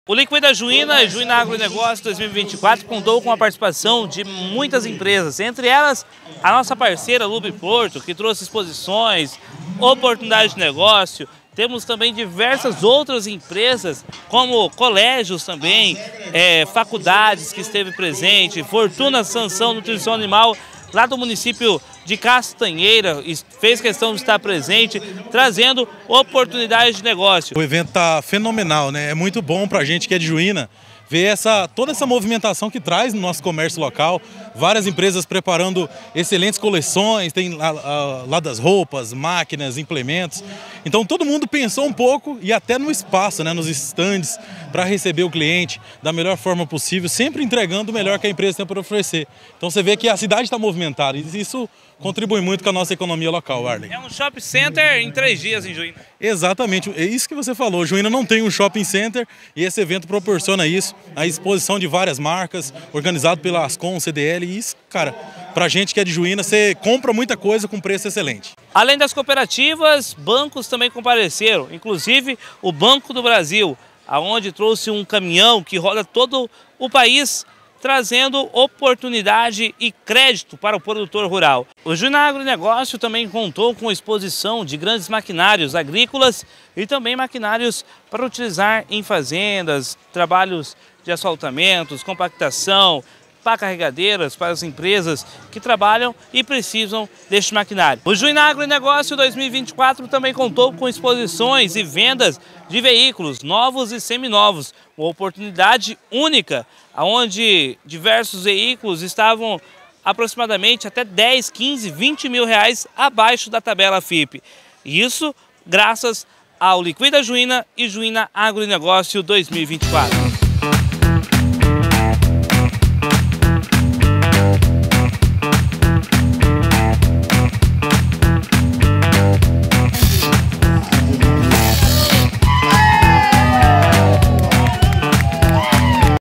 O Liquida Juína e Juína Agronegócio 2024 contou com a participação de muitas empresas, entre elas a nossa parceira Lubiporto, que trouxe exposições, oportunidades de negócio. Temos também diversas outras empresas, como colégios também, faculdades que esteve presente, Fortuna Sanção Nutrição Animal, lá do município de Castanheira, fez questão de estar presente, trazendo oportunidades de negócio. O evento está fenomenal, né? É muito bom para a gente que é de Juína ver toda essa movimentação que traz no nosso comércio local. Várias empresas preparando excelentes coleções, tem lá das roupas, máquinas, implementos. Então todo mundo pensou um pouco e até no espaço, né, nos estandes, para receber o cliente da melhor forma possível, sempre entregando o melhor que a empresa tem para oferecer. Então você vê que a cidade está movimentada e isso contribui muito com a nossa economia local, Arley. É um shopping center em 3 dias em Juína. Exatamente, é isso que você falou. Juína não tem um shopping center e esse evento proporciona isso, a exposição de várias marcas, organizado pela Ascom, CDL, e isso, cara, pra gente que é de Juína, você compra muita coisa com preço excelente. Além das cooperativas, bancos também compareceram, inclusive o Banco do Brasil, aonde trouxe um caminhão que roda todo o país, trazendo oportunidade e crédito para o produtor rural. O Juína Agronegócio também contou com exposição de grandes maquinários agrícolas e também maquinários para utilizar em fazendas, trabalhos de asfaltamentos, compactação, pá carregadeiras para as empresas que trabalham e precisam deste maquinário. O Juína Agronegócio 2024 também contou com exposições e vendas de veículos novos e seminovos, uma oportunidade única, onde diversos veículos estavam aproximadamente até 10, 15, 20 mil reais abaixo da tabela FIPE. Isso graças ao Liquida Juína e Juína Agronegócio 2024.